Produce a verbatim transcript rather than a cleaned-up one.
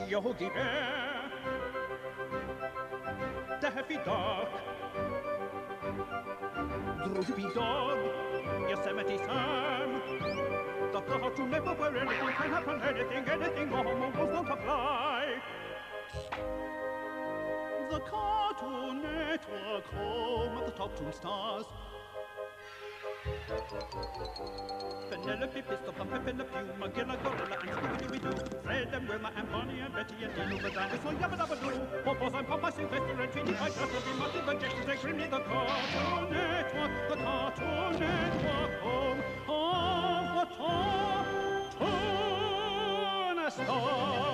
Yogi Bear, Daffy Duck, Droopy Dog, Yosemite Sam, the Cartoon Network where anything can happen, anything, anything, almost don't apply. The Cartoon Network, home of the top two stars. Penelope, Pistol, Pump, Pepe, Pew, Magilla, Gorilla, and Scooby-Doo. Fred and Wilma and Bonnie and Betty and Dino, the dinosaur, Yabba Dabba Doo. Popos and Papa, Sylvester and Tweety, White Turtle, Martin, the Jacksons, and Grimmy, the Cartoon Network, the Cartoon Network, home of the top two stars.